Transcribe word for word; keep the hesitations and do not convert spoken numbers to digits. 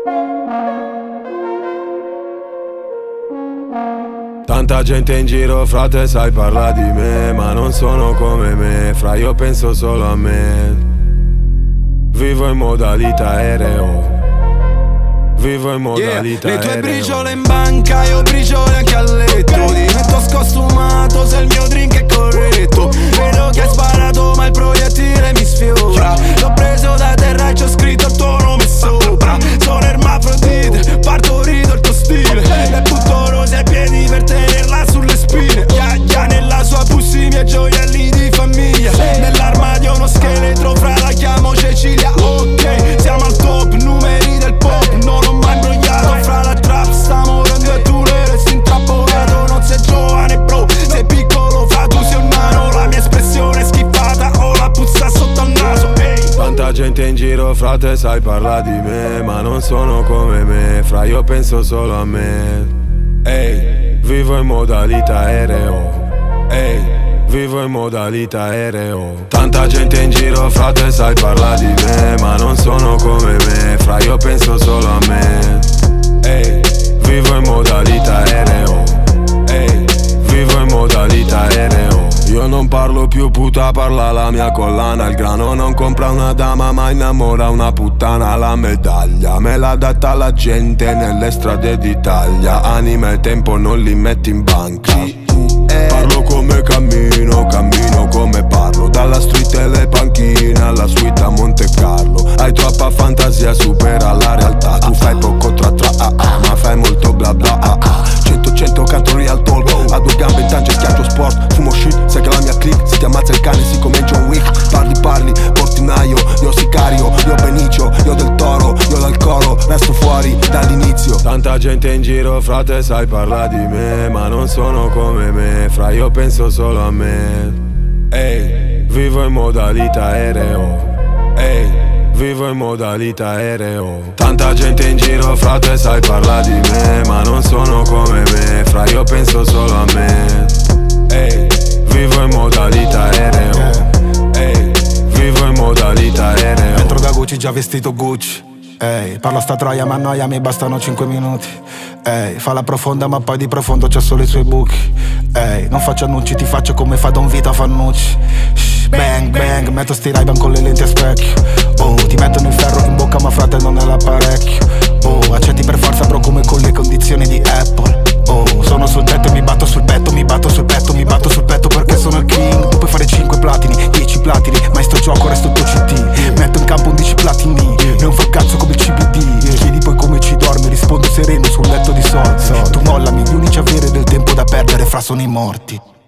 Tanta gente in giro, frate, sai parla di me, ma non sono come me, fra io penso solo a me. Vivo in modalità aereo. Vivo in modalità yeah. Le tue aereo. briciole in banca, io briciole anche a letto. Ti metto scostumato se il mio drink è corretto. Vedo che hai sparato ma il proiettile mi sfiora. L'ho preso da terra e ci ho scritto il tuo nome sopra. Sono ermafrodite, partorito il tuo stile. Le butto rose ai piedi per tenerla sulle spine. Ya ya nella sua pussy i miei gioielli di famiglia. Nell'armadio uno scheletro, fra la chiamo Cecilia. Ok, siamo al top, numeri del pop. Non ho mai imbrogliato fra la trap, sta morendo e tu le resti intrappolato. Non sei giovane bro, sei piccolo, fra tu sei un nano. La mia espressione è schifata, ho la puzza sotto al naso, ehi. Tanta gente in giro, frate, sai parla di me, ma non sono come me, fra io penso solo a me. Ehi, vivo in modalità aereo. Ehi, vivo in modalità aereo. Tanta gente in giro, frate, sai parla di me, ma non sono come me, fra io penso solo a me. Ehi, vivo in modalità aereo. Ehi, vivo in modalità aereo. Io non parlo più puta, parla la mia collana. Il grano non compra una dama ma innamora una puttana. La medaglia me l'ha data la gente nelle strade d'Italia. Anima e tempo non li metti in banca. Parlo come cammino, cammino come parlo. Dalla street e le panchine alla suite a Monte Carlo. Hai troppa fantasia, supera la realtà. Tu fai poco tra tra ah, ah, ma fai molto bla bla ah, ah. Cento cento canto real talk. A due gambe tange schiaccio sport. Fumo shit, sai che la mia click. Se ti ammazza il cane si come John Wick. Parli parli, portinaio, io sicario. Io Benicio, io del toro, io dal coro. Resto fuori dall'inizio. Tanta gente in giro, frate, sai parla di me, ma non sono come me, fra io penso solo a me. Ehi, vivo in modalità aereo. Ehi, vivo in modalità aereo. Tanta gente in giro, frate, sai parla di me, ma non sono come me, fra io penso solo a me. Ehi, vivo in modalità aereo. Ehi, vivo in modalità aereo. Entro da Gucci già vestito Gucci. Ehi, parla sta troia ma noia, mi bastano cinque minuti. Ehi, fa la profonda ma poi di profondo c'ha solo i suoi buchi. Ehi, non faccio annunci, ti faccio come fa Don Vito a Fannucci. Shh, bang bang, metto sti Ray-Ban con le lenti a specchio. Oh, ti mettono il ferro in bocca ma frate non è l'apparecchio. Oh, accetti per forza bro come con le condizioni di Apple. Oh, sono sul tetto e mi batto sul petto, mi batto sul petto, mi batto sul petto perché sono il king. Tu puoi fare cinque platini, dieci platini, ma in sto gioco resto il tuo C D. Metto in campo undici platini, non fa cazzo come il C B D. Chiedi poi come ci dormi, rispondo sereno sul letto di soldi. Tu mollami, gli unici a avere del tempo da perdere fra sono i morti.